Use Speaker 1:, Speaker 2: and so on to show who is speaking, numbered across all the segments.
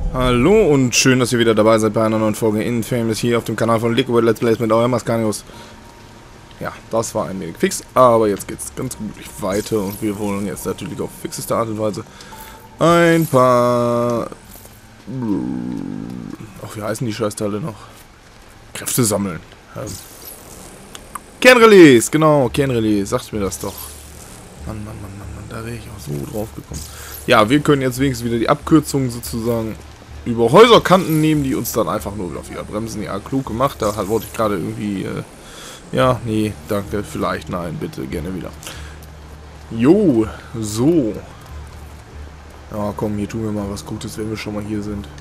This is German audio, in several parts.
Speaker 1: Hallo und schön, dass ihr wieder dabei seid bei einer neuen Folge Infamous hier auf dem Kanal von Liquid Let's Plays mit eurem Ascanius. Ja, das war ein wenig fix, aber jetzt geht's ganz gemütlich weiter und wir wollen jetzt natürlich auf fixeste Art und Weise ein paar... Ach, wie heißen die Scheißteile noch? Kräfte sammeln. Kernrelease, genau, Kernrelease, sagt mir das doch. Mann, da wäre ich auch so drauf gekommen. Ja, wir können jetzt wenigstens wieder die Abkürzungen sozusagen über Häuserkanten nehmen, die uns dann einfach nur wieder bremsen. Ja, klug gemacht, da wollte ich gerade irgendwie, ja, nee, danke, vielleicht, nein, bitte, gerne wieder. Jo, so. Ja, komm, hier tun wir mal was Gutes, wenn wir schon mal hier sind.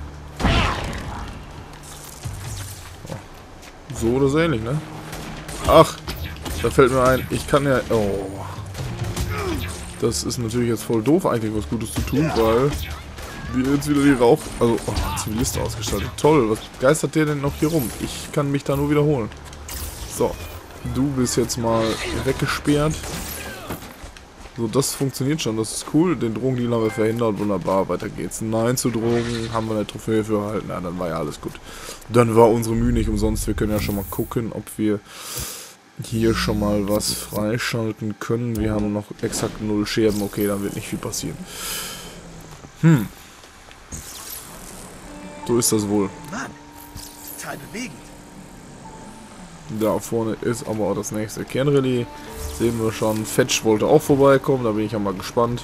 Speaker 1: So oder so ähnlich, ne? Ach, da fällt mir ein, ich kann ja... Oh. Das ist natürlich jetzt voll doof, eigentlich was Gutes zu tun, weil wir jetzt wieder die Rauch... Also, oh, Zivilist ausgestattet. Toll, was geistert der denn noch hier rum? Ich kann mich da nur wiederholen. So, du bist jetzt mal weggesperrt. So, das funktioniert schon, das ist cool. Den Drogendeal haben wir verhindert, wunderbar, weiter geht's. Nein zu Drogen, haben wir eine Trophäe für erhalten. Ja, dann war ja alles gut. Dann war unsere Mühe nicht umsonst. Wir können ja schon mal gucken, ob wir hier schon mal was freischalten können. Wir haben noch exakt 0 Scherben. Okay, dann wird nicht viel passieren. So ist das wohl.
Speaker 2: Mann, total bewegend.
Speaker 1: Da vorne ist aber auch das nächste Kernrelais. Sehen wir schon. Fetch wollte auch vorbeikommen. Da bin ich ja mal gespannt.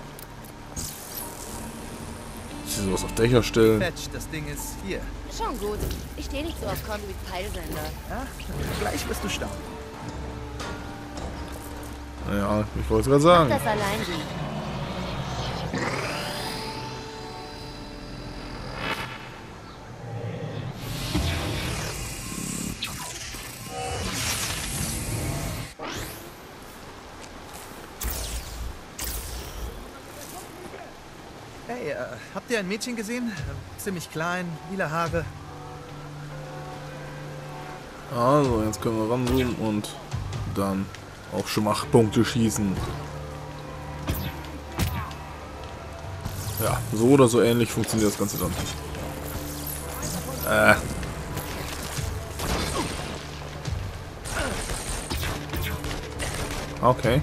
Speaker 1: Ich will sowas auf Dächer stellen.
Speaker 2: Fetch, das Ding ist hier.
Speaker 3: Schon gut. Ich stehe nicht so auf Conduit-Peilsender.
Speaker 2: Ach, gleich wirst du staunen.
Speaker 1: Ja, ich wollte es gerade sagen.
Speaker 3: Das allein geht.
Speaker 2: Hey, habt ihr ein Mädchen gesehen? Ziemlich klein, lila Haare.
Speaker 1: Also, jetzt können wir ranzoomen und dann auf Schmachpunkte schießen. Ja, so oder so ähnlich funktioniert das Ganze dann. Okay.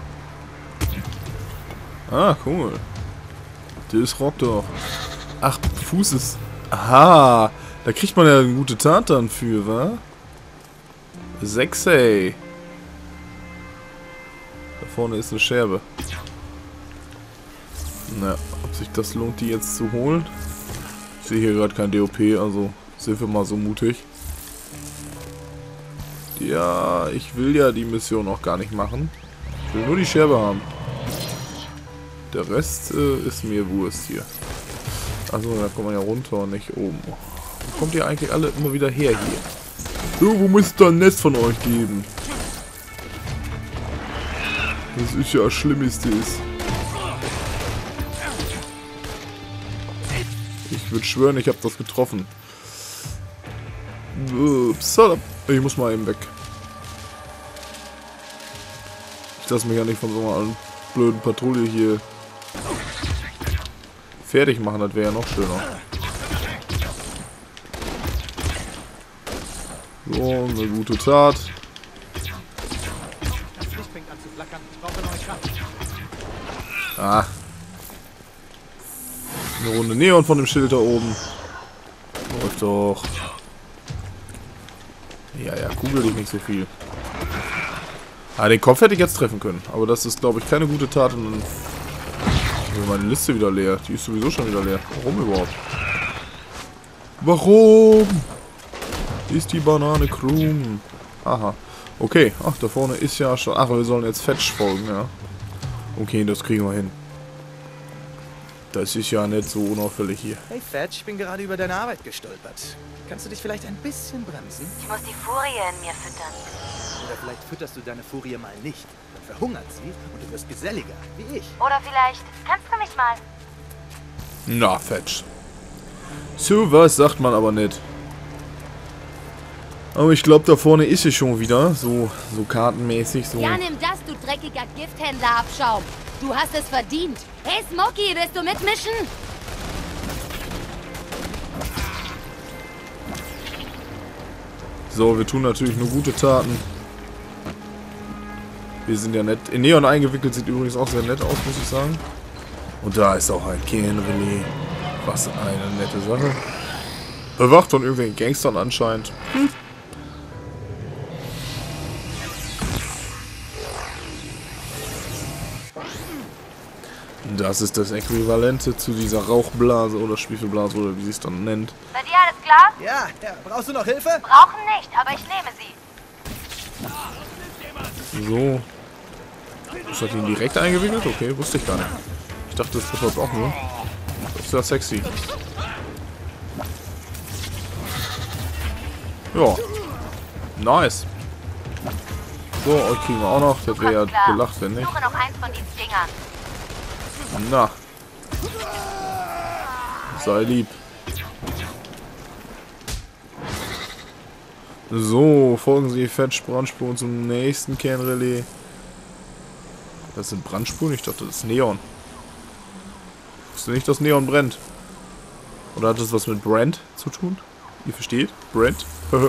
Speaker 1: Ah, cool. Das rockt doch. Ach, Fuß ist... Aha, da kriegt man ja eine gute Tat dann für, wa? 6, ey. Da vorne ist eine Scherbe. Na, ob sich das lohnt, die jetzt zu holen? Ich sehe hier gerade kein DOP, also sind wir mal so mutig. Ja, ich will ja die Mission auch gar nicht machen. Ich will nur die Scherbe haben. Der Rest ist mir Wurst hier. Also da kommt man ja runter und nicht oben. Wo kommt ihr eigentlich alle immer wieder her hier? Irgendwo muss es da ein Nest von euch geben. Das ist ja das Schlimmste ist. Ich würde schwören, ich habe das getroffen. Ups, ich muss mal eben weg. Ich lasse mich ja nicht von so einer blöden Patrouille hier fertig machen, das wäre ja noch schöner. So, eine gute Tat. Ah. Eine Runde Neon von dem Schild da oben. Läuft doch. Ja, kugel dich nicht so viel. Ah, den Kopf hätte ich jetzt treffen können. Aber das ist, glaube ich, keine gute Tat. Und dann ist meine Liste wieder leer. Die ist sowieso schon wieder leer. Warum überhaupt? Warum? Ist die Banane krumm? Aha. Okay. Ach, da vorne ist ja schon... Ach, wir sollen jetzt Fetch folgen, ja. Okay, das kriegen wir hin. Das ist ja nicht so unauffällig hier.
Speaker 2: Hey Fetch, ich bin gerade über deine Arbeit gestolpert. Kannst du dich vielleicht ein bisschen bremsen?
Speaker 3: Ich muss die Furie in mir füttern.
Speaker 2: Oder vielleicht fütterst du deine Furie mal nicht. Dann verhungert sie und du wirst geselliger, wie ich.
Speaker 3: Oder vielleicht kannst du mich mal.
Speaker 1: Na, Fetch. So was sagt man aber nicht. Aber ich glaube, da vorne ist sie schon wieder. So kartenmäßig. So.
Speaker 3: Ja, nimm das, du dreckiger Gifthändler-Abschaum. Du hast es verdient. Hey, Smokey, willst du mitmischen?
Speaker 1: So, wir tun natürlich nur gute Taten. Wir sind ja nett. In Neon eingewickelt sieht übrigens auch sehr nett aus, muss ich sagen. Und da ist auch ein Kernrelais. Was eine nette Sache. Bewacht von irgendwelchen Gangstern anscheinend. Das ist das Äquivalente zu dieser Rauchblase oder Schwefelblase oder wie sie es dann nennt.
Speaker 3: Bei dir alles klar?
Speaker 2: Ja, brauchst du noch Hilfe?
Speaker 3: Brauchen nicht, aber ich nehme sie.
Speaker 1: So. Das hat ihn direkt eingewickelt? Okay, wusste ich gar nicht. Ich dachte, das passiert auch nur. Das ist ja sexy. Ja. Nice. So, euch kriegen wir auch noch. Das wäre ja gelacht, wenn nicht.
Speaker 3: Suche noch eins von diesen Dingern.
Speaker 1: Na. Sei lieb. So, folgen Sie Fetch Brandspuren zum nächsten Kernrelais. Das sind Brandspuren? Ich dachte, das ist Neon. Wusstest du nicht, dass Neon brennt? Oder hat das was mit Brand zu tun? Ihr versteht? Brand?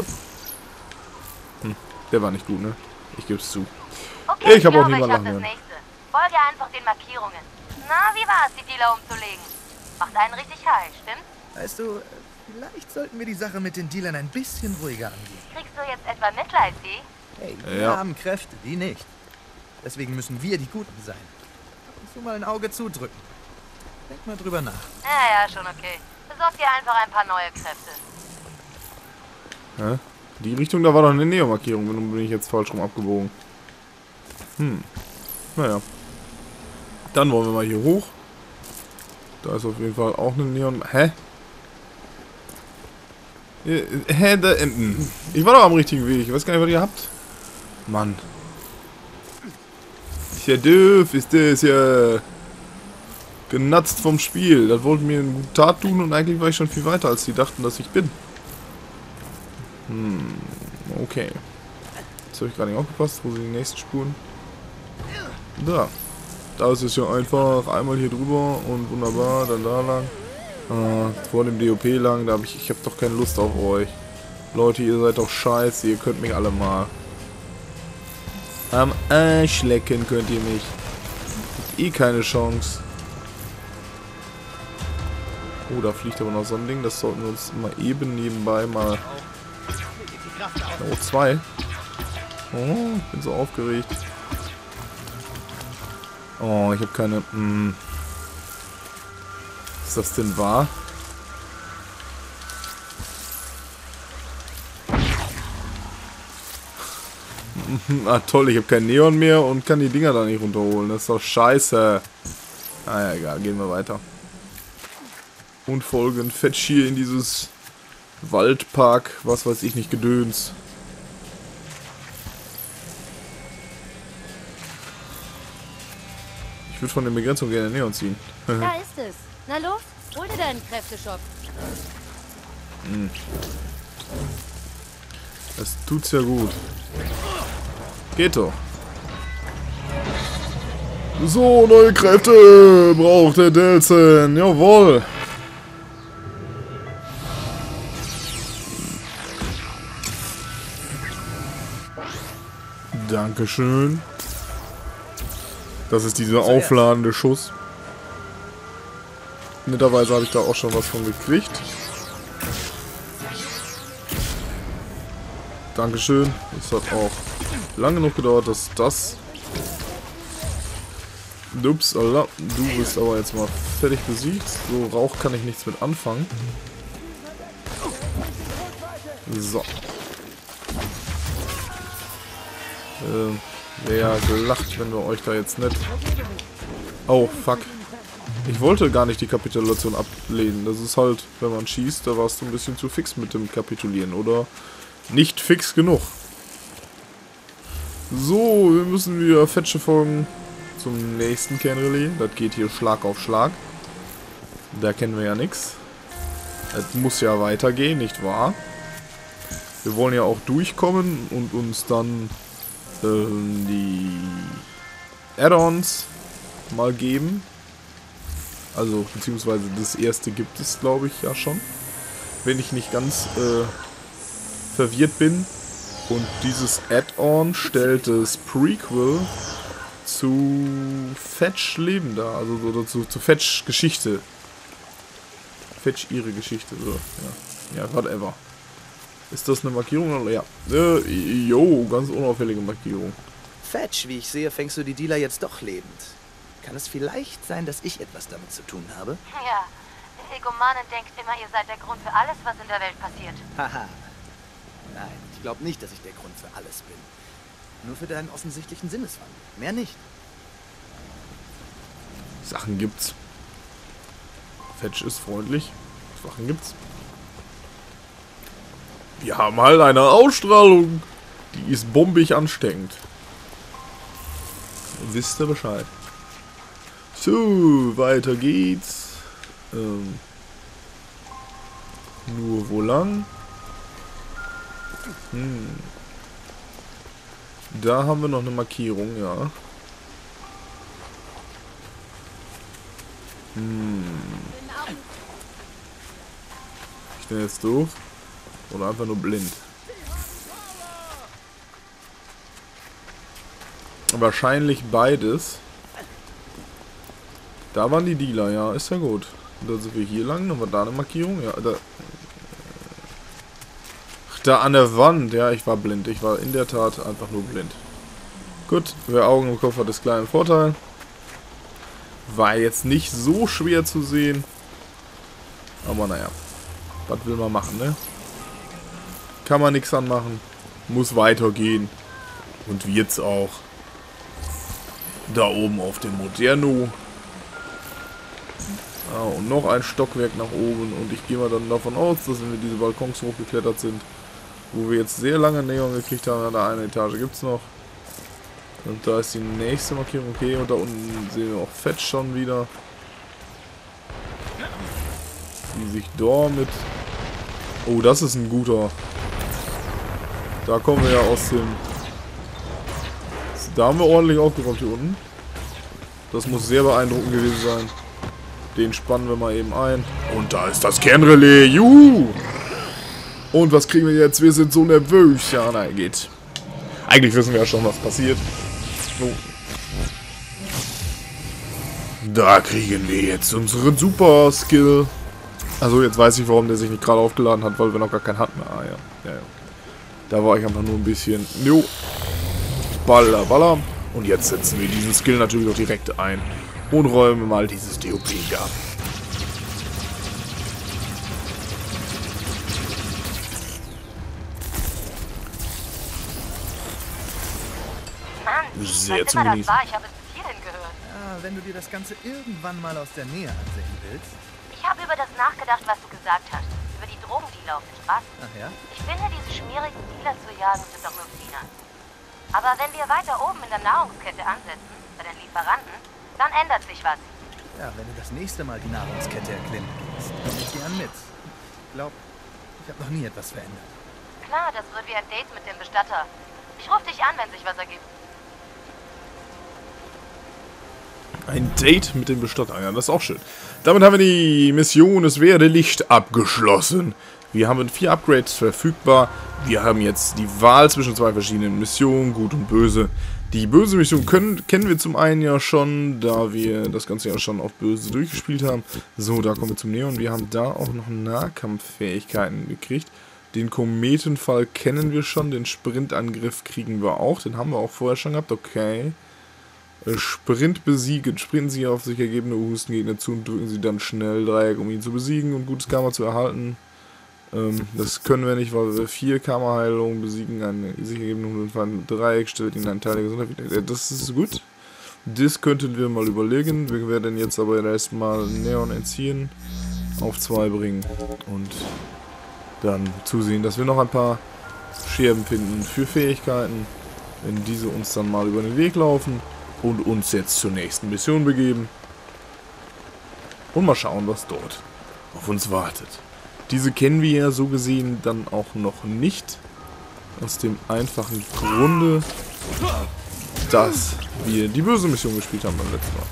Speaker 1: Der war nicht gut, ne? Ich gebe es zu.
Speaker 3: Okay,
Speaker 1: Ich habe auch
Speaker 3: glaube,
Speaker 1: niemand
Speaker 3: ich hab
Speaker 1: lachen
Speaker 3: das
Speaker 1: hören.
Speaker 3: nächste. Folge einfach den Markierungen. Na, wie war es, die Dealer umzulegen? Macht einen richtig high, stimmt's?
Speaker 2: Weißt du, vielleicht sollten wir die Sache mit den Dealern ein bisschen ruhiger angehen.
Speaker 3: Kriegst du jetzt etwa Mitleid, die?
Speaker 2: Hey, wir
Speaker 1: Ja.
Speaker 2: haben Kräfte, die nicht. Deswegen müssen wir die Guten sein. Ab und zu mal ein Auge zudrücken. Denk mal drüber nach.
Speaker 3: Ja, schon okay. Besorg dir einfach ein paar neue Kräfte.
Speaker 1: Hä? Die Richtung, da war doch eine Neon-Markierung. Warum bin ich jetzt falsch rum abgebogen? Naja. Dann wollen wir mal hier hoch. Da ist auf jeden Fall auch eine Neon... Hä? Hä? Ich war doch am richtigen Weg. Ich weiß gar nicht, was ihr habt. Mann. Ist ja doof, ist das ja... Genatzt vom Spiel. Das wollten mir eine gute Tat tun und eigentlich war ich schon viel weiter, als die dachten, dass ich bin. Okay. Jetzt habe ich gerade nicht aufgepasst. Wo sind die nächsten Spuren? Da. Da ist es ja einfach einmal hier drüber und wunderbar, dann da lang. Vor dem DOP lang, da habe ich habe doch keine Lust auf euch. Leute, ihr seid doch scheiße, ihr könnt mich alle mal. Am Arsch lecken könnt ihr mich. Habt eh keine Chance. Oh, da fliegt aber noch so ein Ding, das sollten wir uns mal eben nebenbei mal... Oh, 2. Oh, ich bin so aufgeregt. Oh, ich habe keine... Ist das denn wahr? Ah toll, ich habe kein Neon mehr und kann die Dinger da nicht runterholen. Das ist doch scheiße. Ah ja, egal, gehen wir weiter. Und folgen fetch hier in dieses Waldpark, was weiß ich nicht, Gedöns. Ich würde von den Begrenzungen gerne Neon ziehen.
Speaker 3: Da ist es. Na los, hol dir deinen Kräfteshop.
Speaker 1: Das tut's ja gut. Geht doch. So, neue Kräfte braucht der Delson. Jawohl. Dankeschön. Das ist dieser aufladende Schuss. Netterweise habe ich da auch schon was von gekriegt. Dankeschön. Es hat auch lange genug gedauert, dass das... Ups, Allah, du bist aber jetzt mal fertig besiegt. So, Rauch kann ich nichts mit anfangen. So. Wäre gelacht, wenn wir euch da jetzt nicht... Oh, fuck. Ich wollte gar nicht die Kapitulation ablehnen. Das ist halt, wenn man schießt, da warst du ein bisschen zu fix mit dem Kapitulieren. Oder nicht fix genug. So, wir müssen wieder Fetsche folgen zum nächsten Kernrelais. Das geht hier Schlag auf Schlag. Da kennen wir ja nichts. Es muss ja weitergehen, nicht wahr? Wir wollen ja auch durchkommen und uns dann die Add-ons mal geben. Also, beziehungsweise das erste gibt es, glaube ich, ja schon. Wenn ich nicht ganz verwirrt bin. Und dieses Add-on stellt das Prequel zu Fetch Leben dar, also oder zu Fetch Geschichte. Fetch ihre Geschichte, so, ja. Ja, whatever. Ist das eine Markierung? Ja. Jo, ganz unauffällige Markierung.
Speaker 4: Fetch, wie ich sehe, fängst du die Dealer jetzt doch lebend. Kann es vielleicht sein, dass ich etwas damit zu tun habe?
Speaker 3: Ja, der Egomane denkt immer, ihr seid der Grund für alles, was in der Welt passiert.
Speaker 4: Haha. Nein, ich glaube nicht, dass ich der Grund für alles bin. Nur für deinen offensichtlichen Sinneswandel. Mehr nicht.
Speaker 1: Sachen gibt's. Fetch ist freundlich. Sachen gibt's. Wir haben halt eine Ausstrahlung. Die ist bombig ansteckend. Wisst ihr Bescheid. So, weiter geht's. Nur wo lang? Da haben wir noch eine Markierung, ja. Ich bin jetzt doof. Oder einfach nur blind. Wahrscheinlich beides. Da waren die Dealer, ja, ist ja gut. Und dann sind wir hier lang, nochmal da eine Markierung, ja, da. Ach, da an der Wand, ja, ich war blind. Ich war in der Tat einfach nur blind. Gut, wer Augen im Kopf hat, ist kleinen Vorteil. War jetzt nicht so schwer zu sehen. Aber naja, was will man machen, ne? Kann man nichts anmachen. Muss weitergehen. Und wird's auch. Da oben auf dem Moderno. Ah, und noch ein Stockwerk nach oben. Und ich gehe mal dann davon aus, dass wenn wir diese Balkons hochgeklettert sind, wo wir jetzt sehr lange Neon gekriegt haben, an der einen Etage gibt's noch. Und da ist die nächste Markierung. Okay, und da unten sehen wir auch Fetch schon wieder. Die sich damit... Oh, das ist ein guter... Da kommen wir ja aus dem... Da haben wir ordentlich aufgeräumt hier unten. Das muss sehr beeindruckend gewesen sein. Den spannen wir mal eben ein. Und da ist das Kernrelais. Juhu! Und was kriegen wir jetzt? Wir sind so nervös. Ja, nein, geht. Eigentlich wissen wir ja schon, was passiert. So. Da kriegen wir jetzt unseren Super-Skill. Also jetzt weiß ich, warum der sich nicht gerade aufgeladen hat, weil wir noch gar keinen hatten. Ah ja. Ja. Da war ich einfach nur ein bisschen... Jo. Baller, baller. Und jetzt setzen wir diesen Skill natürlich auch direkt ein. Und räumen mal dieses DOP ab.
Speaker 3: Mann,
Speaker 1: Sehr
Speaker 3: was immer das
Speaker 1: zumindest.
Speaker 3: war, ich habe es bis hierhin gehört.
Speaker 2: Ja, wenn du dir das Ganze irgendwann mal aus der Nähe ansehen willst.
Speaker 3: Ich habe über das nachgedacht, was du gesagt hast. Über die Drogendealer auf der Straße.
Speaker 2: Ach ja?
Speaker 3: Ich finde, diese schmierigen Dealer zu jagen, sind doch nur Peanuts. Aber wenn wir weiter oben in der Nahrungskette ansetzen, bei den Lieferanten, dann ändert sich was.
Speaker 2: Ja, wenn du das nächste Mal die Nahrungskette erklimmen willst, komm ich gern mit. Ich glaube, ich habe noch nie etwas verändert.
Speaker 3: Klar, das wird wie ein Date mit dem Bestatter. Ich rufe dich an, wenn sich was ergibt.
Speaker 1: Ein Date mit dem Bestatter. Ja, das ist auch schön. Damit haben wir die Mission Es werde Licht abgeschlossen. Wir haben 4 Upgrades verfügbar. Wir haben jetzt die Wahl zwischen 2 verschiedenen Missionen, Gut und Böse. Die böse Mission kennen wir zum einen ja schon, da wir das Ganze ja schon auf Böse durchgespielt haben. So, da kommen wir zum Neon. Wir haben da auch noch Nahkampffähigkeiten gekriegt. Den Kometenfall kennen wir schon, den Sprintangriff kriegen wir auch. Den haben wir auch vorher schon gehabt, okay. Sprint besiegen. Sprinten Sie auf sich ergebene Hustengegner zu und drücken Sie dann schnell Dreieck, um ihn zu besiegen und gutes Karma zu erhalten. Das können wir nicht, weil wir 4 Karma-Heilungen besiegen, eine sich ergebene Dreieck stellt Ihnen einen Teil der Gesundheit wieder. Das ist gut. Das könnten wir mal überlegen. Wir werden jetzt aber erstmal Neon entziehen, auf 2 bringen und dann zusehen, dass wir noch ein paar Scherben finden für Fähigkeiten, wenn diese uns dann mal über den Weg laufen und uns jetzt zur nächsten Mission begeben und mal schauen, was dort auf uns wartet. Diese kennen wir ja so gesehen dann auch noch nicht, aus dem einfachen Grunde, dass wir die böse Mission gespielt haben beim letzten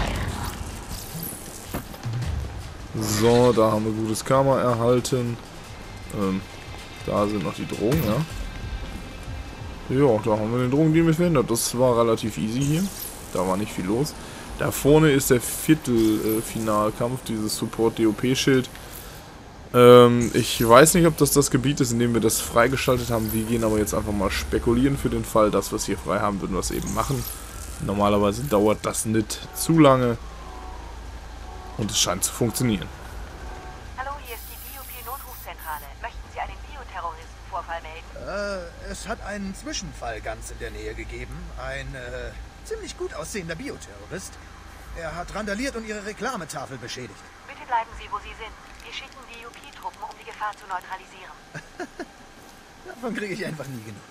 Speaker 1: Mal. So, da haben wir gutes Karma erhalten. Da sind noch die Drogen, ja. Ja, da haben wir den Drogendeal mit verhindert. Das war relativ easy hier. Da war nicht viel los. Da vorne ist der Viertelfinalkampf, dieses Support-DOP-Schild. Ich weiß nicht, ob das Gebiet ist, in dem wir das freigeschaltet haben. Wir gehen aber jetzt einfach mal spekulieren für den Fall, dass wir es hier frei haben, würden wir es eben machen. Normalerweise dauert das nicht zu lange. Und es scheint zu funktionieren.
Speaker 3: Hallo, hier ist die DOP-Notrufzentrale. Möchten Sie einen Bioterroristenvorfall melden?
Speaker 2: Es hat einen Zwischenfall ganz in der Nähe gegeben. Ein ziemlich gut aussehender Bioterrorist. Er hat randaliert und Ihre Reklametafel beschädigt.
Speaker 3: Bitte bleiben Sie, wo Sie sind. Wir schicken DOP-Truppen, um die Gefahr zu neutralisieren.
Speaker 2: Davon kriege ich einfach nie genug.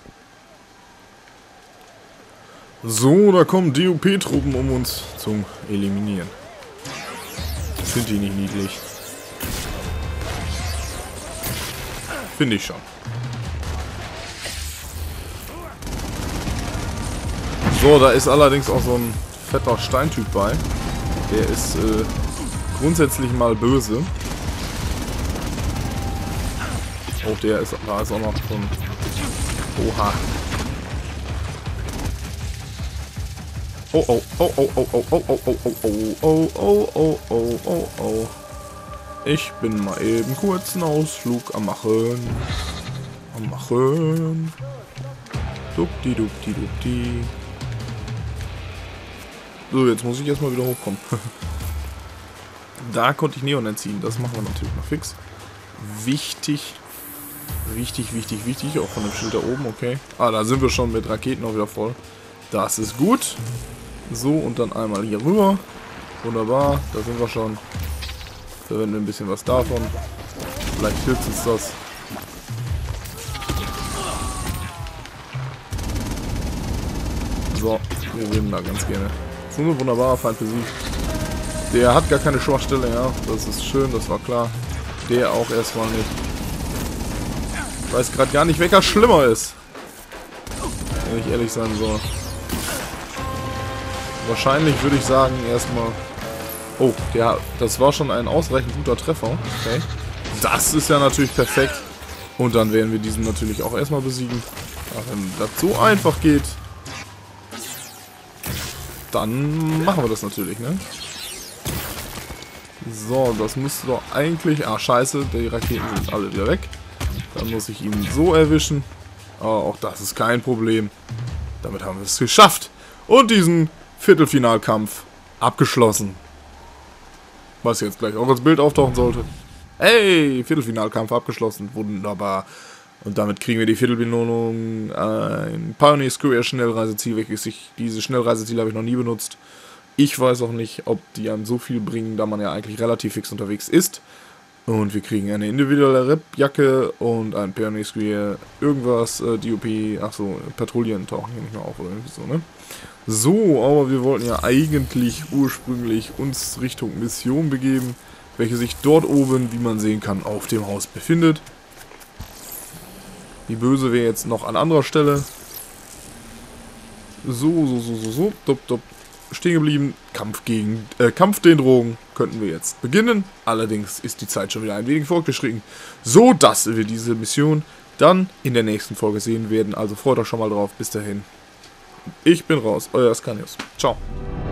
Speaker 1: So, da kommen DOP-Truppen, um uns zu eliminieren. Sind die nicht niedlich? Finde ich schon. So, da ist allerdings auch so ein fetter Steintyp bei. Der ist grundsätzlich mal böse. Oh, da ist auch noch so ein... Oha. Oh, oh, oh, oh, oh, oh, oh, oh, oh, oh, oh, oh, oh, oh, oh, oh. Ich bin mal eben kurz einen Ausflug am Machen. Dupdi, dupdi, dupdi. So, jetzt muss ich erstmal wieder hochkommen. Da konnte ich Neon entziehen. Das machen wir natürlich noch fix. Wichtig. Wichtig, wichtig, wichtig. Auch von dem Schild da oben, okay. Ah, da sind wir schon mit Raketen auch wieder voll. Das ist gut. So, und dann einmal hier rüber. Wunderbar, da sind wir schon. Verwenden wir ein bisschen was davon. Vielleicht hilft uns das. So, wir nehmen da ganz gerne. So ein wunderbarer Feind besiegt. Der hat gar keine Schwachstelle, ja. Das ist schön, das war klar. Der auch erstmal nicht. Ich weiß gerade gar nicht, welcher schlimmer ist. Wenn ich ehrlich sein soll. Wahrscheinlich würde ich sagen, erstmal... Oh, das war schon ein ausreichend guter Treffer. Okay. Das ist ja natürlich perfekt. Und dann werden wir diesen natürlich auch erstmal besiegen. Aber wenn das so einfach geht, dann machen wir das natürlich, ne? So, das müsste doch eigentlich... Ah, scheiße, die Raketen sind alle wieder weg. Dann muss ich ihn so erwischen. Aber auch das ist kein Problem. Damit haben wir es geschafft. Und diesen Viertelfinalkampf abgeschlossen. Was jetzt gleich auch als Bild auftauchen sollte. Hey, Viertelfinalkampf abgeschlossen. Wunderbar. Und damit kriegen wir die Viertelbelohnung. Ein Pioneer Square Schnellreiseziel. Diese Schnellreiseziele habe ich noch nie benutzt. Ich weiß auch nicht, ob die einem so viel bringen, da man ja eigentlich relativ fix unterwegs ist. Und wir kriegen eine individuelle Rep-Jacke und ein Pioneer Square irgendwas, DOP, achso, Patrouillen tauchen hier nicht mehr auf oder irgendwie so, ne? So, aber wir wollten ja eigentlich ursprünglich uns Richtung Mission begeben, welche sich dort oben, wie man sehen kann, auf dem Haus befindet. Die Böse wäre jetzt noch an anderer Stelle. So, dop. Stehen geblieben. Kampf den Drogen könnten wir jetzt beginnen. Allerdings ist die Zeit schon wieder ein wenig fortgeschritten, so dass wir diese Mission dann in der nächsten Folge sehen werden. Also freut euch schon mal drauf. Bis dahin. Ich bin raus. Euer Scanius. Ciao.